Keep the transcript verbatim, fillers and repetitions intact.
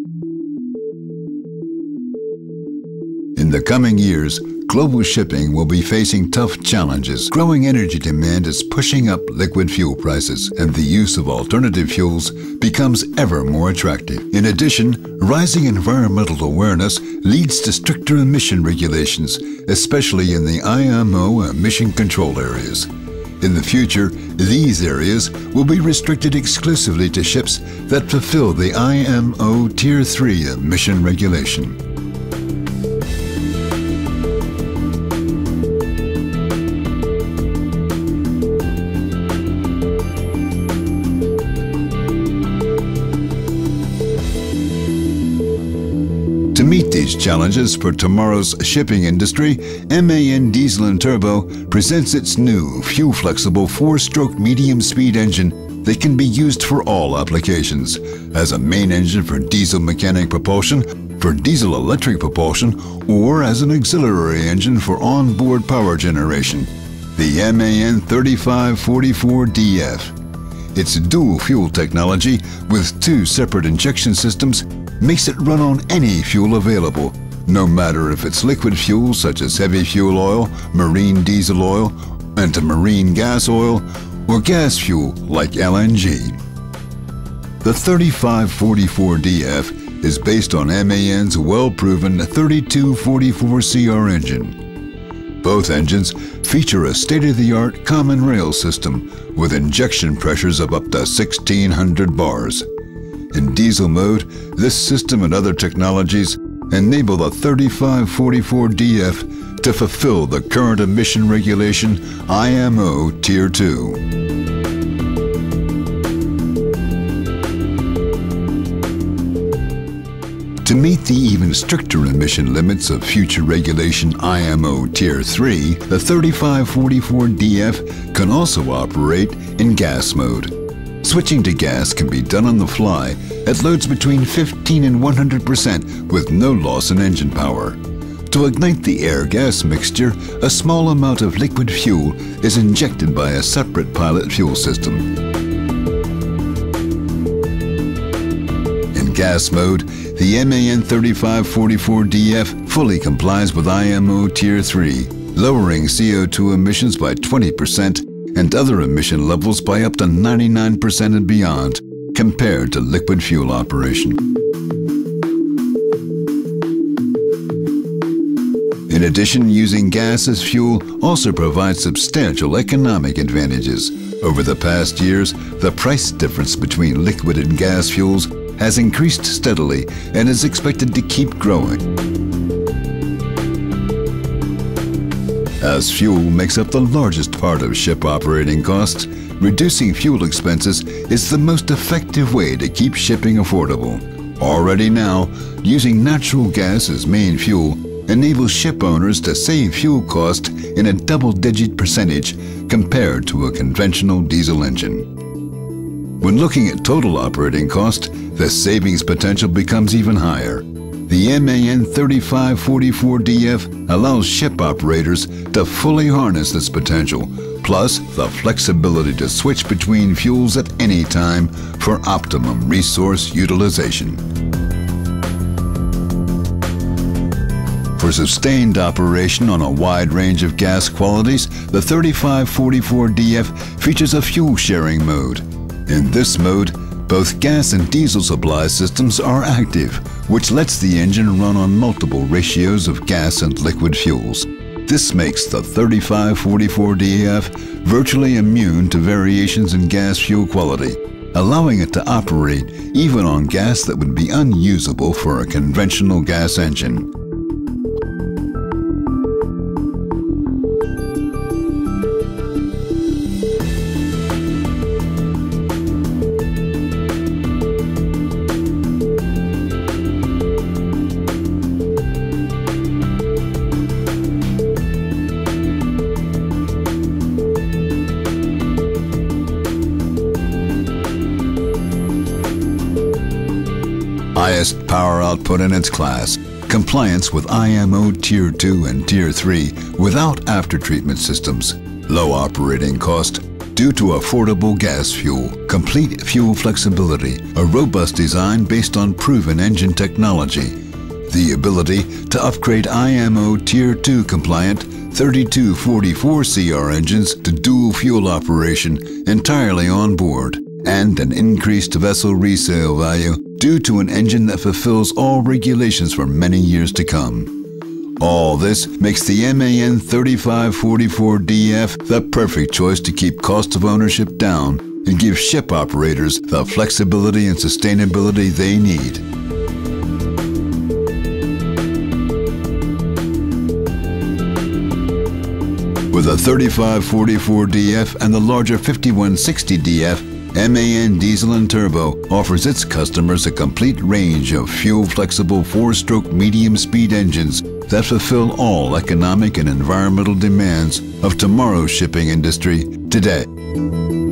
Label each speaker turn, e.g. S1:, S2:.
S1: In the coming years, global shipping will be facing tough challenges. Growing energy demand is pushing up liquid fuel prices, and the use of alternative fuels becomes ever more attractive. In addition, rising environmental awareness leads to stricter emission regulations, especially in the I M O emission control areas. In the future, these areas will be restricted exclusively to ships that fulfill the I M O Tier three emission regulation. To meet these challenges for tomorrow's shipping industry, MAN Diesel and Turbo presents its new fuel-flexible four-stroke medium-speed engine that can be used for all applications, as a main engine for diesel mechanic propulsion, for diesel-electric propulsion, or as an auxiliary engine for onboard power generation. The MAN thirty-five forty-four D F. Its dual-fuel technology with two separate injection systems makes it run on any fuel available, no matter if it's liquid fuel such as heavy fuel oil, marine diesel oil, and marine gas oil, or gas fuel like L N G. The thirty-five forty-four D F is based on MAN's well-proven thirty-two forty-four C R engine. Both engines feature a state-of-the-art common rail system with injection pressures of up to sixteen hundred bars. In diesel mode, this system and other technologies enable the thirty-five forty-four D F to fulfill the current emission regulation I M O Tier two. To meet the even stricter emission limits of future regulation I M O Tier three, the thirty-five forty-four D F can also operate in gas mode. Switching to gas can be done on the fly at loads between fifteen and one hundred percent with no loss in engine power. To ignite the air-gas mixture, a small amount of liquid fuel is injected by a separate pilot fuel system. In gas mode, the MAN thirty-five forty-four D F fully complies with I M O Tier three, lowering C O two emissions by twenty percent and other emission levels by up to ninety-nine percent and beyond, compared to liquid fuel operation. In addition, using gas as fuel also provides substantial economic advantages. Over the past years, the price difference between liquid and gas fuels has increased steadily and is expected to keep growing. As fuel makes up the largest part of ship operating costs, reducing fuel expenses is the most effective way to keep shipping affordable. Already now, using natural gas as main fuel enables ship owners to save fuel cost in a double-digit percentage compared to a conventional diesel engine. When looking at total operating cost, the savings potential becomes even higher. The MAN thirty-five forty-four D F allows ship operators to fully harness this potential, plus the flexibility to switch between fuels at any time for optimum resource utilization. For sustained operation on a wide range of gas qualities, the thirty-five forty-four D F features a fuel sharing mode. In this mode, both gas and diesel supply systems are active, which lets the engine run on multiple ratios of gas and liquid fuels. This makes the thirty-five forty-four D F virtually immune to variations in gas fuel quality, allowing it to operate even on gas that would be unusable for a conventional gas engine. Highest power output in its class, compliance with I M O Tier two and Tier three without aftertreatment systems, low operating cost, due to affordable gas fuel, complete fuel flexibility, a robust design based on proven engine technology, the ability to upgrade I M O Tier two compliant thirty-two forty-four C R engines to dual fuel operation entirely on board, and an increased vessel resale value due to an engine that fulfills all regulations for many years to come. All this makes the M A N thirty-five forty-four D F the perfect choice to keep cost of ownership down and give ship operators the flexibility and sustainability they need. With a thirty-five forty-four D F and the larger fifty-one sixty D F, M A N Diesel and Turbo offers its customers a complete range of fuel-flexible four-stroke medium-speed engines that fulfill all economic and environmental demands of tomorrow's shipping industry today.